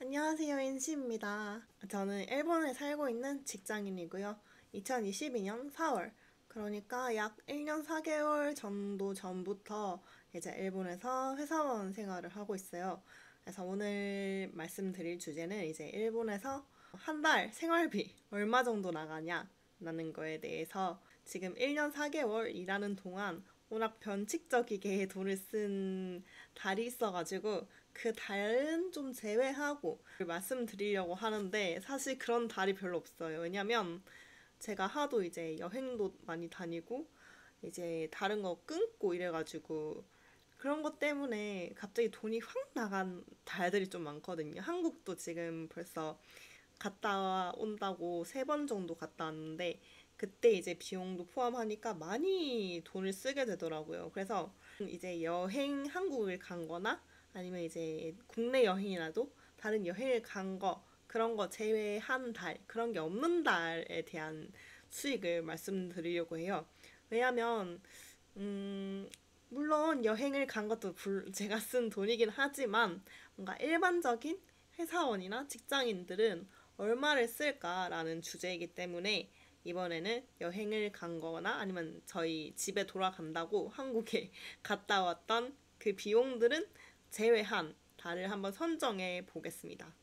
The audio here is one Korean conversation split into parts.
안녕하세요, 인시입니다. 저는 일본에 살고 있는 직장인이고요. 2022년 4월, 그러니까 약 1년 4개월 정도 전부터 이제 일본에서 회사원 생활을 하고 있어요. 그래서 오늘 말씀드릴 주제는 이제 일본에서 한 달 생활비 얼마 정도 나가냐라는 거에 대해서 지금 1년 4개월 일하는 동안 워낙 변칙적이게 돈을 쓴 달이 있어가지고 그 달은 좀 제외하고 말씀드리려고 하는데 사실 그런 달이 별로 없어요. 왜냐면 제가 하도 이제 여행도 많이 다니고 이제 다른 거 끊고 이래가지고 그런 것 때문에 갑자기 돈이 확 나간 달들이 좀 많거든요. 한국도 지금 벌써 갔다 온다고 3번 정도 갔다 왔는데 그때 이제 비용도 포함하니까 많이 돈을 쓰게 되더라고요. 그래서 이제 여행 한국을 간 거나 아니면 이제 국내 여행이라도 다른 여행을 간 거 그런 거 제외한 달 그런 게 없는 달에 대한 수익을 말씀드리려고 해요. 왜냐면 음, 물론 여행을 간 것도 제가 쓴 돈이긴 하지만 뭔가 일반적인 회사원이나 직장인들은 얼마를 쓸까라는 주제이기 때문에 이번에는 여행을 간 거나 아니면 저희 집에 돌아간다고 한국에 갔다 왔던 그 비용들은 제외한 달을 한번 선정해 보겠습니다.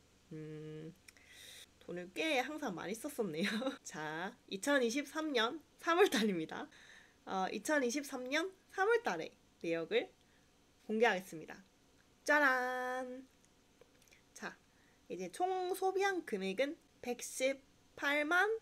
돈을 꽤 항상 많이 썼었네요. 자, 2023년 3월 달입니다. 2023년 3월 달에 내역을 공개하겠습니다. 짜란! 자, 이제 총 소비한 금액은 118만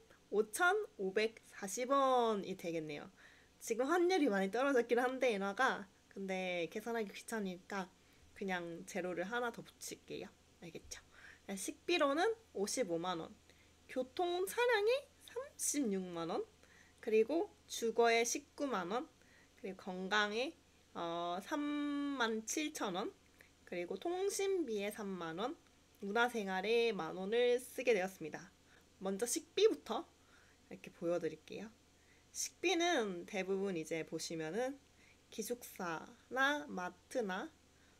5,540원이 되겠네요. 지금 환율이 많이 떨어졌긴 한데, 얘나가. 근데 계산하기 귀찮으니까 그냥 제로를 하나 더 붙일게요. 알겠죠? 식비로는 55만원, 교통 차량에 36만원, 그리고 주거에 19만원, 그리고 건강에 3만 7천원, 그리고 통신비에 3만원, 문화생활에 만원을 쓰게 되었습니다. 먼저 식비부터 이렇게 보여드릴게요. 식비는 대부분 이제 보시면은 기숙사나 마트나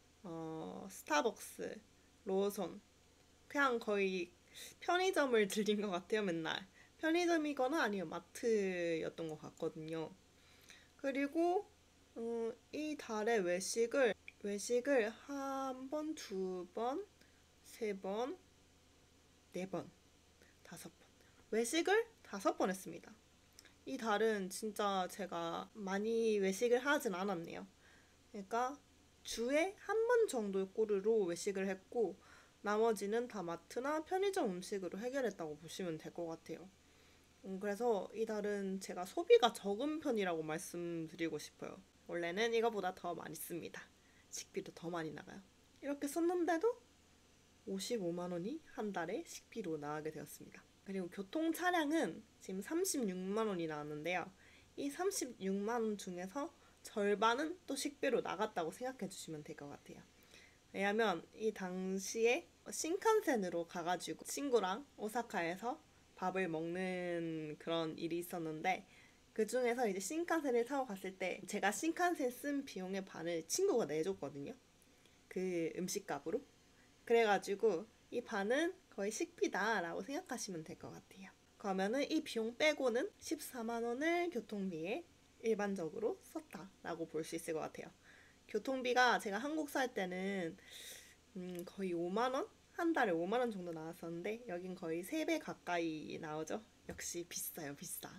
스타벅스, 로손 그냥 거의 편의점을 들린 것 같아요, 맨날. 편의점이거나 아니면 마트였던 것 같거든요. 그리고 이 달에 외식을 한 번, 두 번, 세 번, 네 번, 5번. 외식을 5번 했습니다. 이 달은 진짜 제가 많이 외식을 하진 않았네요. 그러니까 주에 한 번 정도의 꼬르로 외식을 했고 나머지는 다 마트나 편의점 음식으로 해결했다고 보시면 될 것 같아요. 그래서 이달은 제가 소비가 적은 편이라고 말씀드리고 싶어요. 원래는 이거보다 더 많이 씁니다. 식비도 더 많이 나가요. 이렇게 썼는데도 55만 원이 한 달에 식비로 나가게 되었습니다. 그리고 교통 차량은 지금 36만 원이 나왔는데요. 이 36만 원 중에서 절반은 또 식비로 나갔다고 생각해 주시면 될 것 같아요. 왜냐면 이 당시에 신칸센으로 가가지고 친구랑 오사카에서 밥을 먹는 그런 일이 있었는데 그 중에서 이제 신칸센을 타고 갔을 때 제가 신칸센 쓴 비용의 반을 친구가 내줬거든요. 그 음식값으로. 그래가지고 이 반은 거의 식비다라고 생각하시면 될 것 같아요. 그러면은 이 비용 빼고는 14만 원을 교통비에 일반적으로 썼다라고 볼 수 있을 것 같아요. 교통비가 제가 한국 살 때는 거의 5만 원? 한 달에 5만 원 정도 나왔었는데 여긴 거의 3배 가까이 나오죠. 역시 비싸요, 비싸.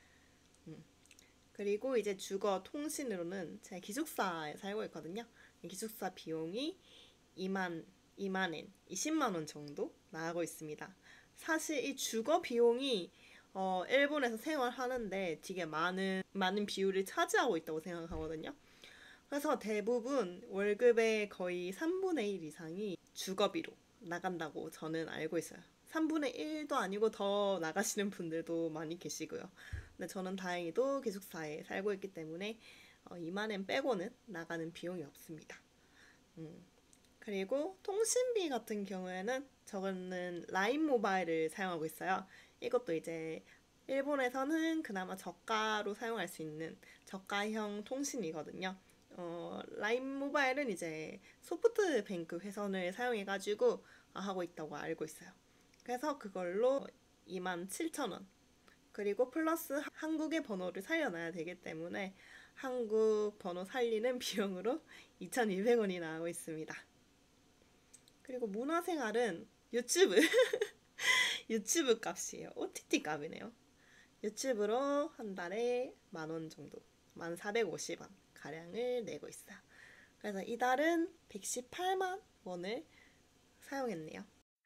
그리고 이제 주거 통신으로는 제가 기숙사에 살고 있거든요. 기숙사 비용이 2만 엔, 20만 원 정도 나가고 있습니다. 사실 이 주거 비용이 일본에서 생활하는데 되게 많은 비율을 차지하고 있다고 생각하거든요. 그래서 대부분 월급의 거의 3분의 1 이상이 주거비로 나간다고 저는 알고 있어요. 3분의 1도 아니고 더 나가시는 분들도 많이 계시고요. 근데 저는 다행히도 기숙사에 살고 있기 때문에 2만 엔 빼고는 나가는 비용이 없습니다. 그리고 통신비 같은 경우에는 저는 라인 모바일을 사용하고 있어요. 이것도 이제 일본에서는 그나마 저가로 사용할 수 있는 저가형 통신이거든요. 라인 모바일은 이제 소프트뱅크 회선을 사용해가지고 하고 있다고 알고 있어요. 그래서 그걸로 27,000원. 그리고 플러스 한국의 번호를 살려놔야 되기 때문에 한국 번호 살리는 비용으로 2,200원이 나오고 있습니다. 그리고 문화생활은 유튜브 유튜브 값이에요. OTT 값이네요. 유튜브로 한 달에 10,000원 정도, 1,450원 가량을 내고 있어요. 그래서 이달은 118만 원을 사용했네요.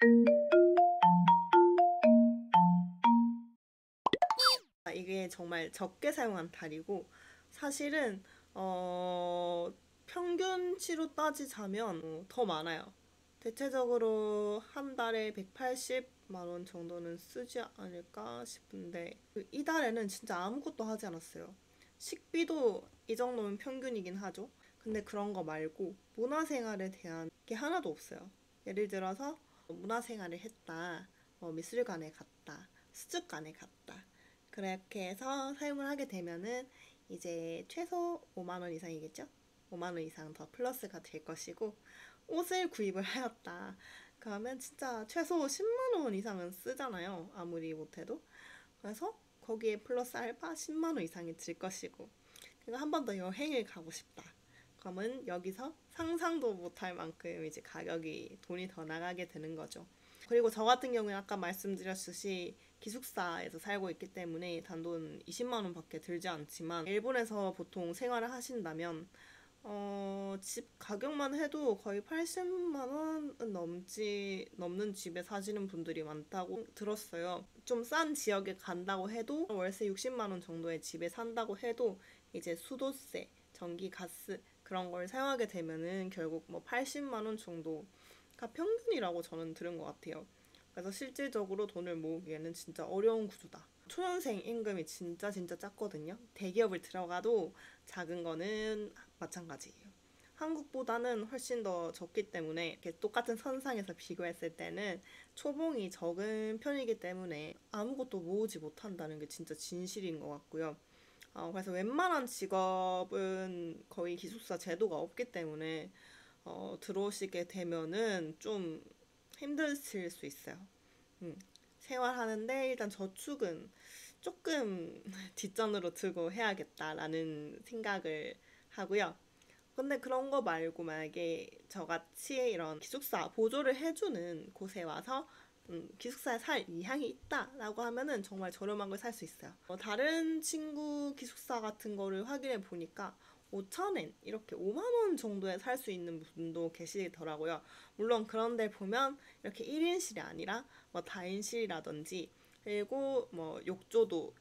이게 정말 적게 사용한 달이고, 사실은 평균치로 따지자면 더 많아요. 대체적으로 한 달에 180만 원 정도는 쓰지 않을까 싶은데, 이달에는 진짜 아무것도 하지 않았어요. 식비도 이 정도면 평균이긴 하죠. 근데 그런 거 말고 문화생활에 대한 게 하나도 없어요. 예를 들어서 문화생활을 했다, 미술관에 갔다, 수족관에 갔다, 그렇게 해서 사용을 하게 되면은 이제 최소 5만 원 이상이겠죠? 5만 원 이상 더 플러스가 될 것이고, 옷을 구입을 하였다, 그러면 진짜 최소 10만 원 이상은 쓰잖아요. 아무리 못해도. 그래서 거기에 플러스 알파 10만 원 이상이 들 것이고, 그리고 한 번 더 여행을 가고 싶다, 그러면 여기서 상상도 못할 만큼 이제 가격이, 돈이 더 나가게 되는 거죠. 그리고 저 같은 경우에 아까 말씀드렸듯이 기숙사에서 살고 있기 때문에 단돈 20만 원밖에 들지 않지만, 일본에서 보통 생활을 하신다면 집 가격만 해도 거의 80만 원은 넘는 집에 사시는 분들이 많다고 들었어요. 좀 싼 지역에 간다고 해도, 월세 60만 원 정도의 집에 산다고 해도 이제 수도세, 전기, 가스 그런 걸 사용하게 되면은 결국 뭐 80만 원 정도가 평균이라고 저는 들은 것 같아요. 그래서 실질적으로 돈을 모으기에는 진짜 어려운 구조다. 초년생 임금이 진짜 작거든요. 대기업을 들어가도 작은 거는 마찬가지예요. 한국보다는 훨씬 더 적기 때문에, 이렇게 똑같은 선상에서 비교했을 때는 초봉이 적은 편이기 때문에 아무것도 모으지 못한다는 게 진짜 진실인 것 같고요. 그래서 웬만한 직업은 거의 기숙사 제도가 없기 때문에 들어오시게 되면은 좀 힘드실 수 있어요. 음, 생활하는데 일단 저축은 조금 뒷전으로 두고 해야겠다라는 생각을 하고요. 근데 그런 거 말고 만약에 저같이 이런 기숙사 보조를 해주는 곳에 와서 기숙사에 살 의향이 있다라고 하면은 정말 저렴한 걸 살 수 있어요. 다른 친구 기숙사 같은 거를 확인해 보니까 5,000엔 이렇게 5만 원 정도에 살 수 있는 분도 계시더라고요. 물론 그런 데 보면 이렇게 1인실이 아니라 뭐 다인실이라든지, 그리고 뭐 욕조도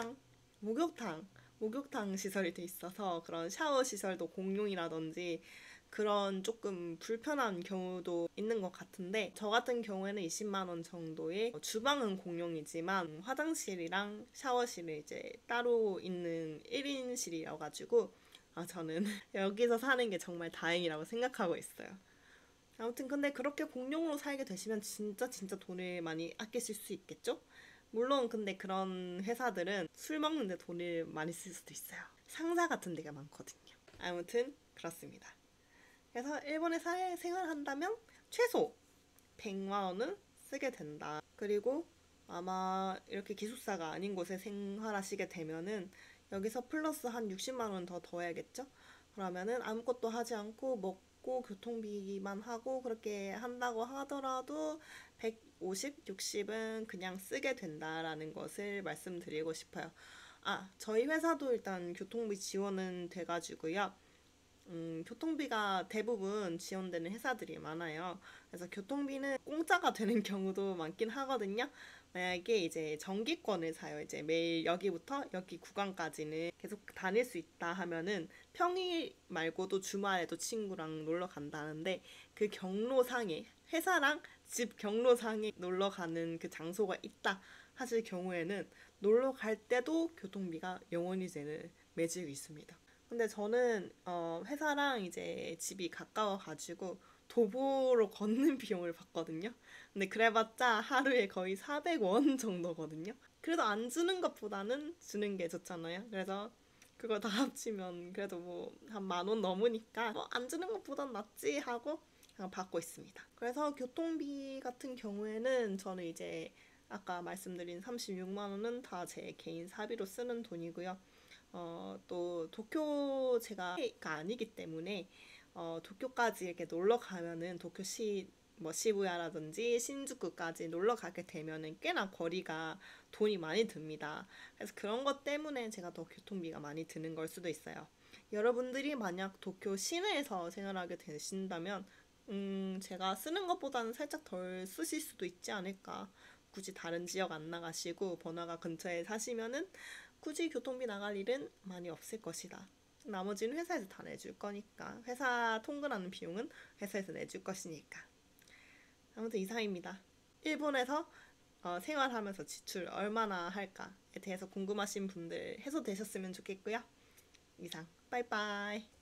목욕탕 시설이 돼 있어서 그런 샤워 시설도 공용이라든지, 그런 조금 불편한 경우도 있는 것 같은데, 저 같은 경우에는 20만 원 정도의, 주방은 공용이지만 화장실이랑 샤워실이 이제 따로 있는 1인실이라 가지고 저는 여기서 사는 게 정말 다행이라고 생각하고 있어요. 아무튼 근데 그렇게 공용으로 살게 되시면 진짜 돈을 많이 아끼실 수 있겠죠? 물론 근데 그런 회사들은 술 먹는데 돈을 많이 쓸 수도 있어요. 상사 같은 데가 많거든요. 아무튼 그렇습니다. 그래서 일본에 생활한다면 최소 100만 원은 쓰게 된다. 그리고 아마 이렇게 기숙사가 아닌 곳에 생활하시게 되면은 여기서 플러스 한 60만 원 더 더해야겠죠? 그러면은 아무것도 하지 않고 먹고 교통비만 하고 그렇게 한다고 하더라도 150, 60은 그냥 쓰게 된다라는 것을 말씀드리고 싶어요. 저희 회사도 일단 교통비 지원은 돼가지고요. 교통비가 대부분 지원되는 회사들이 많아요. 그래서 교통비는 공짜가 되는 경우도 많긴 하거든요. 만약에 이제 정기권을 사요. 이제 매일 여기부터 여기 구간까지는 계속 다닐 수 있다 하면은 평일 말고도 주말에도 친구랑 놀러 간다는데, 그 경로상에, 회사랑 집 경로상에 놀러 가는 그 장소가 있다 하실 경우에는 놀러 갈 때도 교통비가 영원히 매지고 있습니다. 근데 저는 회사랑 이제 집이 가까워가지고 도보로 걷는 비용을 받거든요. 근데 그래봤자 하루에 거의 400원 정도거든요. 그래도 안 주는 것보다는 주는 게 좋잖아요. 그래서 그거 다 합치면 그래도 뭐 한 10,000원 넘으니까 안 주는 것보단 낫지 하고 그냥 받고 있습니다. 그래서 교통비 같은 경우에는 저는 이제 아까 말씀드린 36만 원은 다 제 개인 사비로 쓰는 돈이고요. 또 도쿄 제가 아니기 때문에 도쿄까지 이렇게 놀러 가면은 도쿄시 뭐 시부야라든지 신주쿠까지 놀러 가게 되면은 꽤나 거리가 돈이 많이 듭니다. 그래서 그런 것 때문에 제가 더 교통비가 많이 드는 걸 수도 있어요. 여러분들이 만약 도쿄 시내에서 생활하게 되신다면 제가 쓰는 것보다는 살짝 덜 쓰실 수도 있지 않을까. 굳이 다른 지역 안 나가시고 번화가 근처에 사시면은 굳이 교통비 나갈 일은 많이 없을 것이다. 나머지는 회사에서 다 내줄 거니까. 회사 통근하는 비용은 회사에서 내줄 것이니까. 아무튼 이상입니다. 일본에서 생활하면서 지출 얼마나 할까에 대해서 궁금하신 분들 해소되셨으면 좋겠고요. 이상, 빠이빠이.